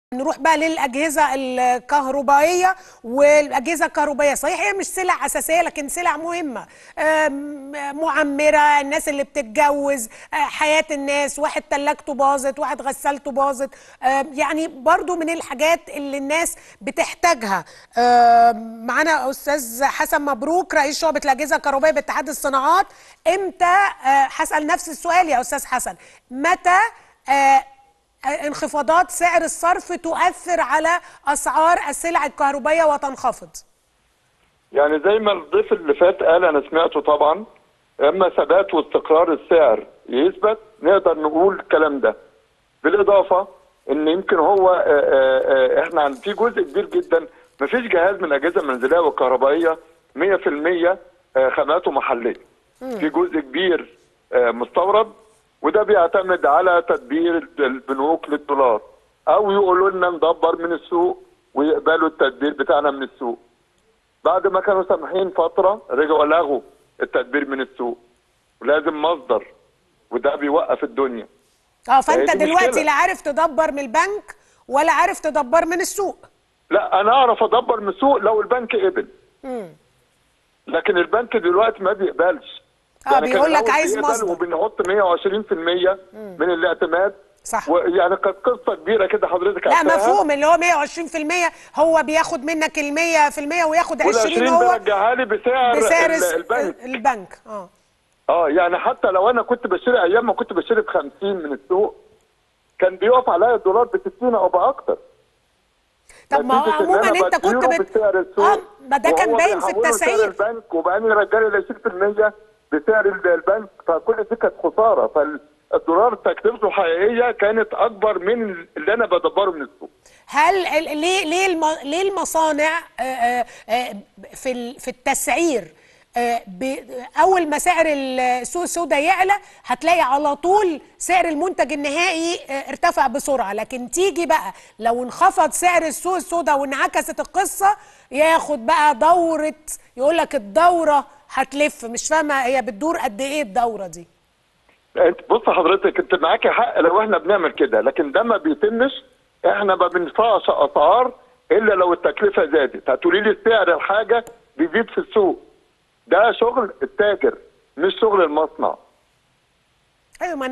نروح بقى للأجهزة الكهربائية. والأجهزة الكهربائية صحيح هي مش سلع أساسية لكن سلع مهمة، معمرة، الناس اللي بتتجوز، حياة الناس، واحد تلاجته باظت، واحد غسالته باظت، يعني برضو من الحاجات اللي الناس بتحتاجها. معانا أستاذ حسن مبروك رئيس شعبة الأجهزة الكهربائية باتحاد الصناعات. إمتى، هسأل نفس السؤال يا أستاذ حسن، متى انخفاضات سعر الصرف تؤثر على أسعار السلع الكهربائية وتنخفض؟ يعني زي ما الضيف اللي فات قال، أنا سمعته طبعا، اما ثبات واستقرار السعر يثبت نقدر نقول الكلام ده. بالإضافة إن يمكن هو إحنا في جزء كبير جدا مفيش جهاز من الأجهزة المنزلية والكهربائية 100% خاماته محلية. في جزء كبير مستورد، وده بيعتمد على تدبير البنوك للدولار، او يقولوا لنا ندبر من السوق ويقبلوا التدبير بتاعنا من السوق. بعد ما كانوا سامحين فتره رجعوا لغوا التدبير من السوق، ولازم مصدر، وده بيوقف الدنيا. فانت دلوقتي لا عارف تدبر من البنك ولا عارف تدبر من السوق؟ لا، انا اعرف ادبر من السوق لو البنك قبل. لكن البنك دلوقتي ما بيقبلش. يعني بيقول لك عايز مصدر، وبنحط 120% من الاعتماد. صح. يعني كانت قصه كبيره كده حضرتك لا عارفاها. مفهوم، اللي هو 120% هو بياخد منك ال 100% وياخد 20 هو بيرجعها لي بسعر البنك. يعني حتى لو انا كنت بشتري ايام ما كنت بشتري ب 50 من السوق، كان بيقف عليا الدولار ب 60 او باكتر. طب ما عموما انت كنت بسعر السوق، ما ده كان باين في التسعير. البنك وبقى يرجع لي 20% بسعر البنك، فكل دي كانت خساره. فالدولار تكلفته الحقيقيه كانت اكبر من اللي انا بدبره من السوق. هل ليه المصانع في التسعير اول ما سعر السوق السوداء يعلى هتلاقي على طول سعر المنتج النهائي ارتفع بسرعه، لكن تيجي بقى لو انخفض سعر السوق السوداء وانعكست القصه ياخد بقى دوره، يقول لك الدوره هتلف. مش فاهمه هي بتدور قد ايه الدوره دي؟ بص حضرتك، انت معاكي حق لو احنا بنعمل كده، لكن ده ما بيتمش. احنا ما بندفعش اسعار الا لو التكلفه زادت. هتقولي لي سعر الحاجه بيزيد في السوق، ده شغل التاجر مش شغل المصنع. ايوه، ما انا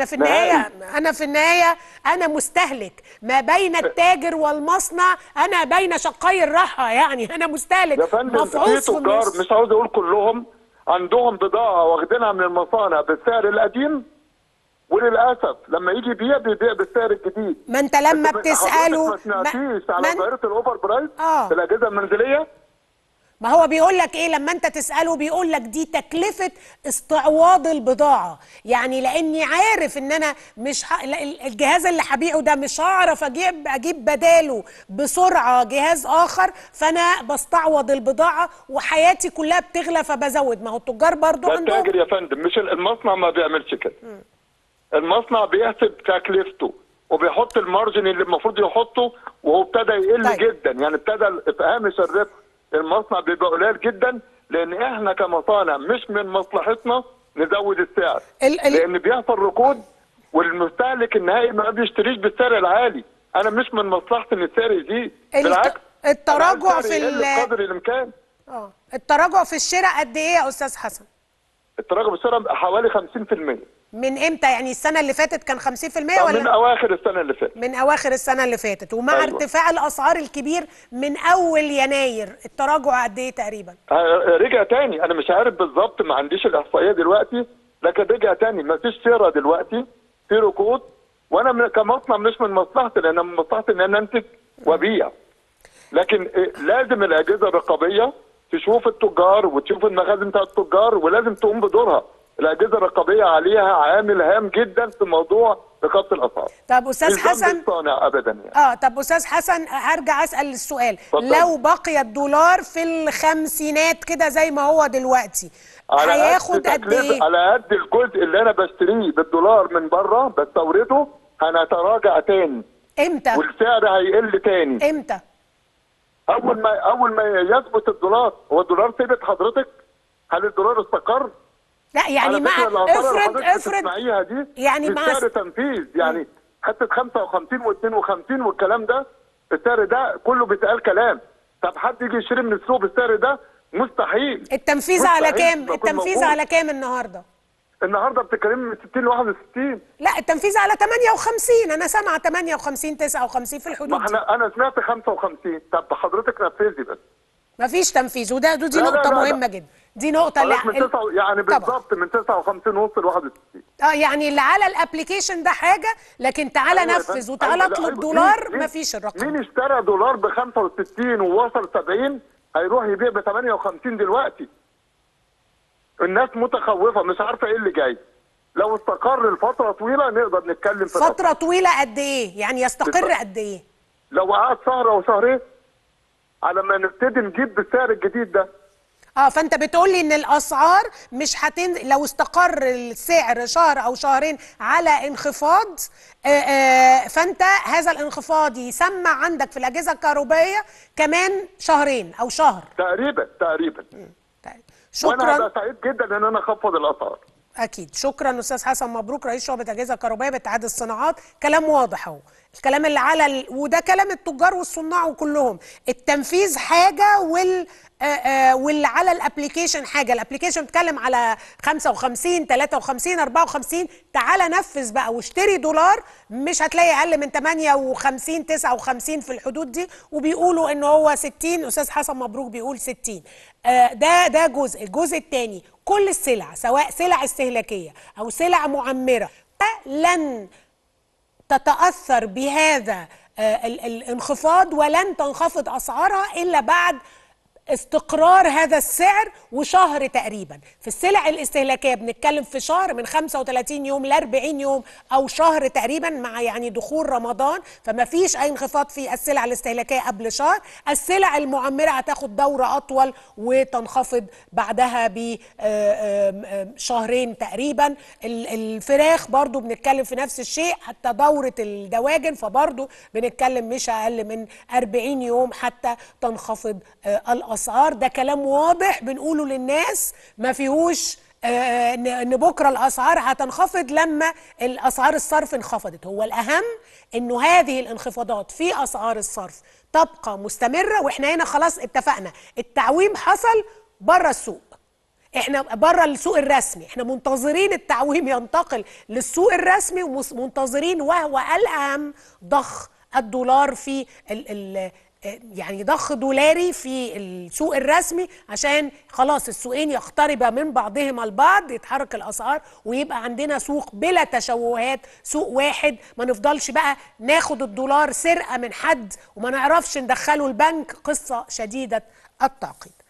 في النهايه انا مستهلك، ما بين التاجر والمصنع انا بين شقي الراحه، يعني انا مستهلك. يا فندم في تجار، مش عاوز اقول كلهم، عندهم بضاعه واخدينها من المصانع بالسعر القديم، وللاسف لما يجي يبيع بيبيع بالسعر الجديد. ما انت لما بتساله ما سمعتيش على ظاهره الاوفر برايس في الاجهزه المنزليه؟ ما هو بيقول لك ايه لما انت تساله؟ بيقول لك دي تكلفه استعواض البضاعه، يعني لاني عارف ان انا مش الجهاز اللي هبيعه ده مش هعرف اجيب بداله بسرعه جهاز اخر، فانا بستعوض البضاعه وحياتي كلها بتغلى فبزود. ما هو التجار برضو عندهم. التاجر يا فندم، مش المصنع، ما بيعملش كده. المصنع بيحسب تكلفته وبيحط المارجن اللي المفروض يحطه، وهو ابتدى يقل جدا. يعني ابتدى هامش الربح المصنع بيبقى قليل جدا، لان احنا كمصانع مش من مصلحتنا نزود السعر، لان بيحصل ركود والمستهلك النهائي ما بيشتريش بالسعر العالي. انا مش من مصلحتي ان السعر يزيد، بالعكس التراجع في قدر الامكان. التراجع في الشراء قد ايه يا استاذ حسن؟ التراجع في الشراء حوالي 50%. من امتى؟ يعني السنه اللي فاتت كان 50% ولا من اواخر السنه اللي فاتت؟ من اواخر السنه اللي فاتت. ومع ارتفاع الاسعار الكبير من اول يناير التراجع قد ايه تقريبا؟ رجع تاني. انا مش عارف بالظبط، ما عنديش الاحصائيه دلوقتي، لكن رجع تاني. ما فيش شراء دلوقتي، في ركود. وانا كمصنع مش من مصلحتي، لان من مصلحتي ان انا انتج وابيع. لكن لازم الاجهزه الرقابيه تشوف التجار وتشوف المخازن بتاعت التجار، ولازم تقوم بدورها. الاجهزه الرقابيه عليها عامل هام جدا في موضوع رقابه الاسعار. طب استاذ حسن، ابدا يعني. طب استاذ حسن هرجع اسال السؤال، لو بقي الدولار في الخمسينات كده زي ما هو دلوقتي هياخد قد ايه؟ على قد الجزء اللي انا بشتريه بالدولار من بره بستورده هنتراجع تاني. امتى؟ والسعر هيقل تاني. امتى؟ اول ما يثبت الدولار. هو الدولار ثبت حضرتك؟ هل الدولار استقر؟ لا يعني مع افرض دي يعني مع سعر تنفيذ، يعني حته 55 و52 والكلام ده السعر ده كله بيتقال كلام. طب حد يجي يشتري من السوق بالسعر ده؟ مستحيل. التنفيذ على كام؟ التنفيذ على كام النهارده؟ النهارده بتتكلمي من 60 ل 61. لا التنفيذ على 58، انا سامعه 58 59 في الحدود دي. انا سمعت 55. طب حضرتك نفذي بس. مفيش تنفيذ، دي نقطة مهمة جدا. دي نقطة يعني بالظبط من 59 ونص ل 61. يعني اللي على الابلكيشن ده حاجة، لكن تعالى نفذ وتعالى اطلب دولار مفيش الرقم. مين اشترى دولار ب 65 ووصل 70 هيروح يبيع ب 58 دلوقتي؟ الناس متخوفة مش عارفة ايه اللي جاي. لو استقر لفترة طويلة نقدر نتكلم في فترة طويلة قد ايه؟ يعني يستقر قد ايه؟ لو قعد شهر او شهرين على ما نبتدي نجيب بالسعر الجديد ده. فانت بتقول لي ان الاسعار مش لو استقر السعر شهر او شهرين على انخفاض، فانت هذا الانخفاض يسمع عندك في الاجهزه الكهربائيه كمان شهرين او شهر تقريبا. شكرا. وانا هبقى سعيد جدا ان انا اخفض الاسعار. اكيد. شكرا استاذ حسن مبروك، رئيس شعبة اجهزه كهربائيه باتحاد الصناعات. كلام واضح اهو، الكلام اللي على وده كلام التجار والصناع وكلهم. التنفيذ حاجه واللي على الابلكيشن حاجه. الابلكيشن بيتكلم على 55 53 54. تعالى نفذ بقى واشتري دولار، مش هتلاقي اقل من 58 59 في الحدود دي. وبيقولوا ان هو 60. استاذ حسن مبروك بيقول 60. ده جزء. الجزء الثاني، كل السلع سواء سلع استهلاكيه او سلع معمره لن تتأثر بهذا الانخفاض، ولن تنخفض أسعارها إلا بعد استقرار هذا السعر وشهر تقريبا. في السلع الاستهلاكيه بنتكلم في شهر، من 35 يوم ل 40 يوم او شهر تقريبا، مع يعني دخول رمضان، فما فيش اي انخفاض في السلع الاستهلاكيه قبل شهر. السلع المعمره هتاخد دوره اطول وتنخفض بعدها بشهرين تقريبا. الفراخ برضو بنتكلم في نفس الشيء، حتى دوره الدواجن فبرضو بنتكلم مش اقل من 40 يوم حتى تنخفض الأسعار. ده كلام واضح بنقوله للناس، ما فيهوش ان بكره الاسعار هتنخفض لما الاسعار الصرف انخفضت. هو الاهم انه هذه الانخفاضات في اسعار الصرف تبقى مستمره. واحنا هنا خلاص اتفقنا، التعويم حصل بره السوق، احنا بره السوق الرسمي، احنا منتظرين التعويم ينتقل للسوق الرسمي، ومنتظرين وهو الاهم ضخ الدولار في يعني ضخ دولاري في السوق الرسمي، عشان خلاص السوقين يقتربا من بعضهما البعض، يتحرك الاسعار ويبقى عندنا سوق بلا تشوهات، سوق واحد. ما نفضلش بقى ناخد الدولار سرقة من حد وما نعرفش ندخله البنك. قصة شديدة التعقيد.